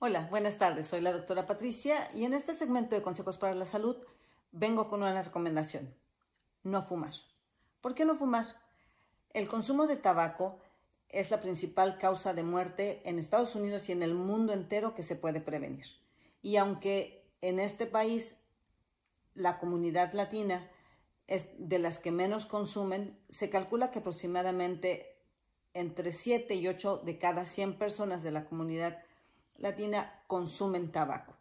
Hola, buenas tardes. Soy la doctora Patricia y en este segmento de Consejos para la Salud vengo con una recomendación: no fumar. ¿Por qué no fumar? El consumo de tabaco es la principal causa de muerte en Estados Unidos y en el mundo entero que se puede prevenir. Y aunque en este país la comunidad latina es de las que menos consumen, se calcula que aproximadamente entre 7 y 8 de cada 100 personas de la comunidad latina consumen tabaco.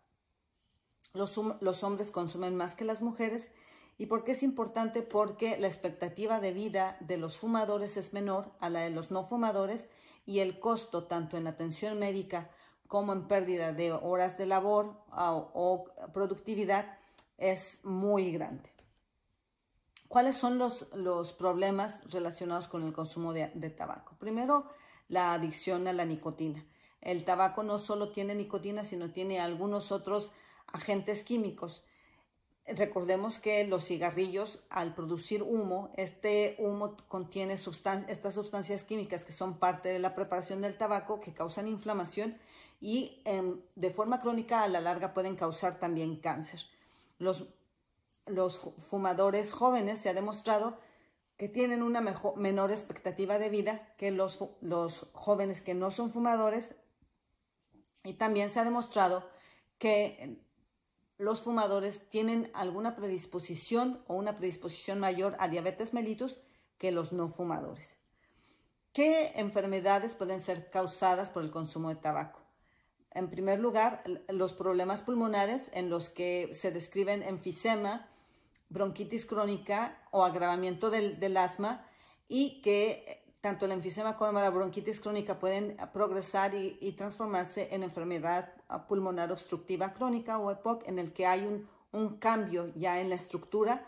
Los hombres consumen más que las mujeres. ¿Y por qué es importante? Porque la expectativa de vida de los fumadores es menor a la de los no fumadores y el costo tanto en atención médica como en pérdida de horas de labor o productividad es muy grande. ¿Cuáles son los problemas relacionados con el consumo de tabaco? Primero, la adicción a la nicotina. El tabaco no solo tiene nicotina, sino tiene algunos otros agentes químicos. Recordemos que los cigarrillos, al producir humo, este humo contiene estas sustancias químicas que son parte de la preparación del tabaco, que causan inflamación y de forma crónica a la larga pueden causar también cáncer. Los fumadores jóvenes se ha demostrado que tienen una menor expectativa de vida que los jóvenes que no son fumadores, y también se ha demostrado que los fumadores tienen alguna predisposición o una predisposición mayor a diabetes mellitus que los no fumadores. ¿Qué enfermedades pueden ser causadas por el consumo de tabaco? En primer lugar, los problemas pulmonares, en los que se describen enfisema, bronquitis crónica o agravamiento del asma, y que tanto el enfisema como la bronquitis crónica pueden progresar y transformarse en enfermedad pulmonar obstructiva crónica o EPOC, en el que hay un cambio ya en la estructura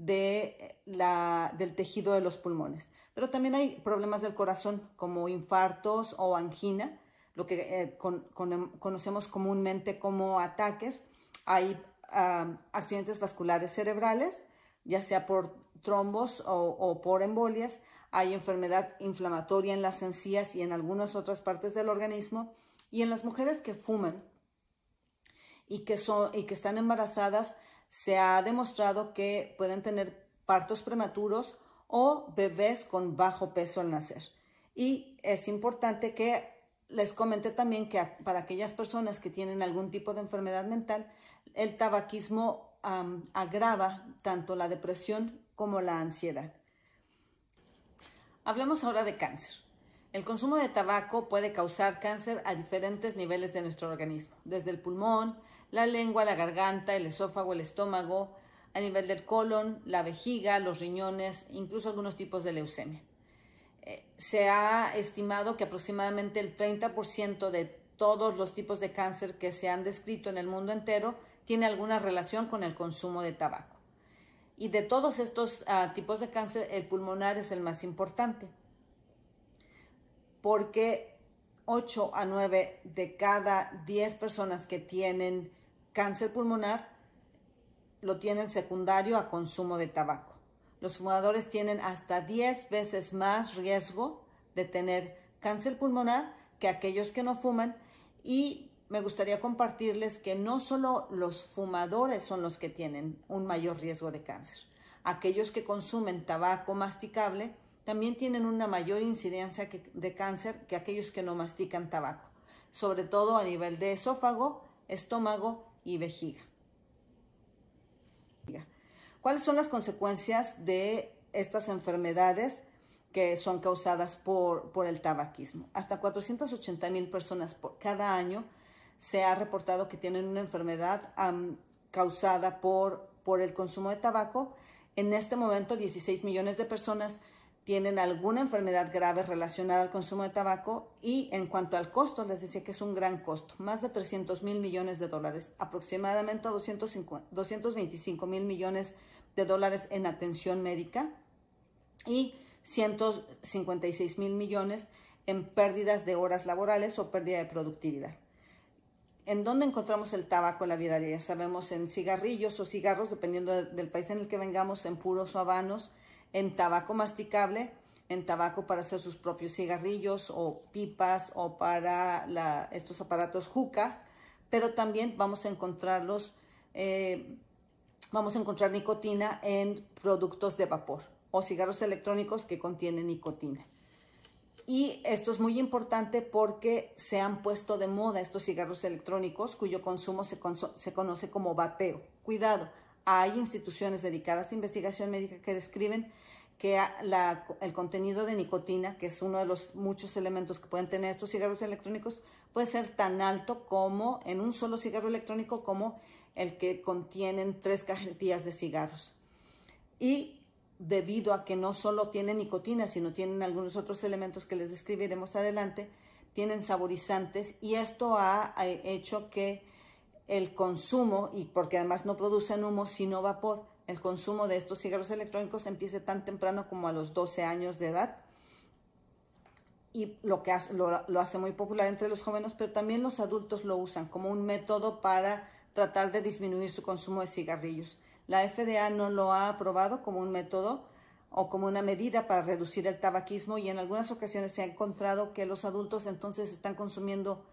del tejido de los pulmones. Pero también hay problemas del corazón como infartos o angina, lo que conocemos comúnmente como ataques. Hay accidentes vasculares cerebrales, ya sea por trombos o por embolias. Hay enfermedad inflamatoria en las encías y en algunas otras partes del organismo. Y en las mujeres que fuman y que están embarazadas, se ha demostrado que pueden tener partos prematuros o bebés con bajo peso al nacer. Y es importante que les comente también que para aquellas personas que tienen algún tipo de enfermedad mental, el tabaquismo agrava tanto la depresión como la ansiedad. Hablemos ahora de cáncer. El consumo de tabaco puede causar cáncer a diferentes niveles de nuestro organismo, desde el pulmón, la lengua, la garganta, el esófago, el estómago, a nivel del colon, la vejiga, los riñones, incluso algunos tipos de leucemia. Se ha estimado que aproximadamente el 30% de todos los tipos de cáncer que se han descrito en el mundo entero tiene alguna relación con el consumo de tabaco. Y de todos estos tipos de cáncer, el pulmonar es el más importante, porque 8 a 9 de cada 10 personas que tienen cáncer pulmonar lo tienen secundario a consumo de tabaco. Los fumadores tienen hasta 10 veces más riesgo de tener cáncer pulmonar que aquellos que no fuman, y me gustaría compartirles que no solo los fumadores son los que tienen un mayor riesgo de cáncer. Aquellos que consumen tabaco masticable también tienen una mayor incidencia de cáncer que aquellos que no mastican tabaco, sobre todo a nivel de esófago, estómago y vejiga. ¿Cuáles son las consecuencias de estas enfermedades que son causadas por el tabaquismo? Hasta 480,000 personas cada año se ha reportado que tienen una enfermedad causada por el consumo de tabaco. En este momento, 16 millones de personas tienen alguna enfermedad grave relacionada al consumo de tabaco. Y en cuanto al costo, les decía que es un gran costo, más de 300,000 millones de dólares, aproximadamente 225,000 millones de dólares en atención médica y 156,000 millones en pérdidas de horas laborales o pérdida de productividad. ¿En dónde encontramos el tabaco en la vida diaria? Sabemos en cigarrillos o cigarros, dependiendo del país en el que vengamos, en puros o habanos, en tabaco masticable, en tabaco para hacer sus propios cigarrillos o pipas o para estos aparatos hookah. pero también vamos a encontrar nicotina en productos de vapor o cigarros electrónicos que contienen nicotina. Y esto es muy importante porque se han puesto de moda estos cigarros electrónicos cuyo consumo se conoce como vapeo. Cuidado, hay instituciones dedicadas a investigación médica que describen que el contenido de nicotina, que es uno de los muchos elementos que pueden tener estos cigarros electrónicos, puede ser tan alto como en un solo cigarro electrónico como el que contienen 3 cajetillas de cigarros. Y debido a que no solo tienen nicotina, sino tienen algunos otros elementos que les describiremos adelante, tienen saborizantes, y esto ha hecho que el consumo, y porque además no producen humo sino vapor, el consumo de estos cigarros electrónicos empiece tan temprano como a los 12 años de edad, y lo hace muy popular entre los jóvenes, pero también los adultos lo usan como un método para tratar de disminuir su consumo de cigarrillos. La FDA no lo ha aprobado como un método o como una medida para reducir el tabaquismo, y en algunas ocasiones se ha encontrado que los adultos entonces están consumiendo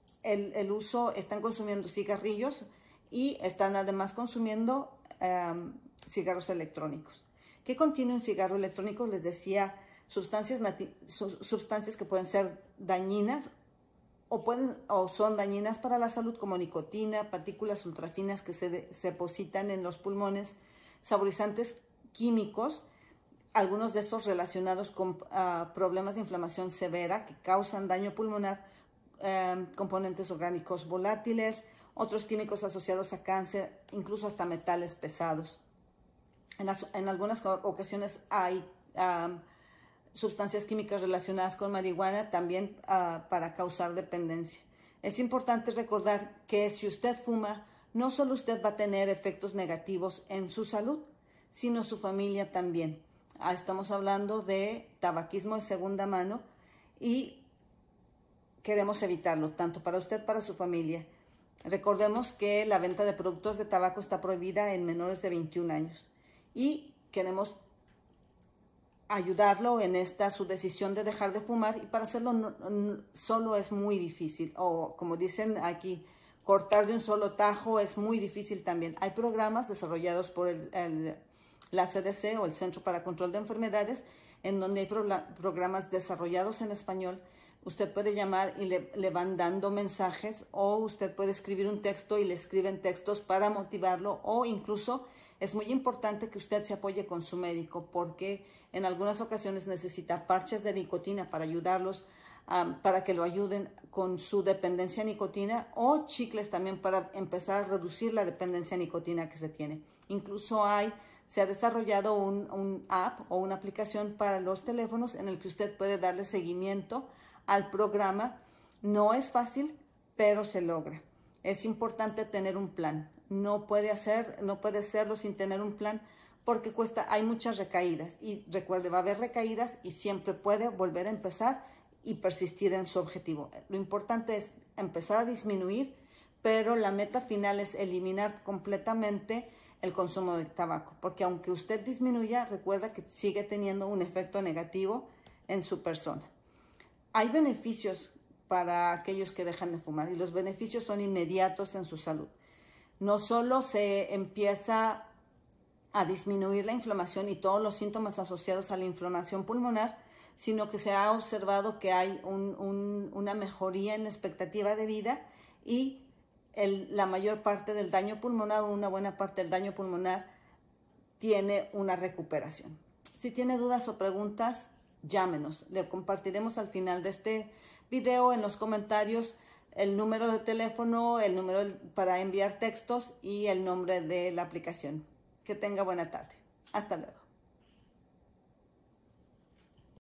están consumiendo cigarrillos y están además consumiendo cigarros electrónicos. ¿Qué contiene un cigarro electrónico? Les decía, sustancias que pueden ser dañinas o son dañinas para la salud, como nicotina, partículas ultrafinas que se depositan en los pulmones, saborizantes químicos, algunos de estos relacionados con problemas de inflamación severa que causan daño pulmonar, componentes orgánicos volátiles, otros químicos asociados a cáncer, incluso hasta metales pesados. En algunas ocasiones hay sustancias químicas relacionadas con marihuana también para causar dependencia. Es importante recordar que si usted fuma, no solo usted va a tener efectos negativos en su salud, sino su familia también. Estamos hablando de tabaquismo de segunda mano y queremos evitarlo, tanto para usted como para su familia. Recordemos que la venta de productos de tabaco está prohibida en menores de 21 años y queremos ayudarlo en su decisión de dejar de fumar, y para hacerlo solo es muy difícil, o como dicen aquí, cortar de un solo tajo es muy difícil también. Hay programas desarrollados por la CDC o el Centro para Control de Enfermedades, en donde hay programas desarrollados en español. Usted puede llamar y le van dando mensajes, o usted puede escribir un texto y le escriben textos para motivarlo, o incluso es muy importante que usted se apoye con su médico, porque en algunas ocasiones necesita parches de nicotina para ayudarlos, para que lo ayuden con su dependencia a nicotina, o chicles también para empezar a reducir la dependencia a nicotina que se tiene. Incluso se ha desarrollado un app o una aplicación para los teléfonos en el que usted puede darle seguimiento al programa. No es fácil, pero se logra. Es importante tener un plan. No puede hacerlo sin tener un plan, porque hay muchas recaídas. Y recuerde, va a haber recaídas y siempre puede volver a empezar y persistir en su objetivo. Lo importante es empezar a disminuir, pero la meta final es eliminar completamente el consumo de tabaco, porque aunque usted disminuya, recuerda que sigue teniendo un efecto negativo en su persona. Hay beneficios para aquellos que dejan de fumar, y los beneficios son inmediatos en su salud. No solo se empieza a disminuir la inflamación y todos los síntomas asociados a la inflamación pulmonar, sino que se ha observado que hay una mejoría en la expectativa de vida, y la mayor parte del daño pulmonar, o una buena parte del daño pulmonar, tiene una recuperación. Si tiene dudas o preguntas, llámenos. Le compartiremos al final de este video en los comentarios el número de teléfono, el número para enviar textos y el nombre de la aplicación. Que tenga buena tarde. Hasta luego.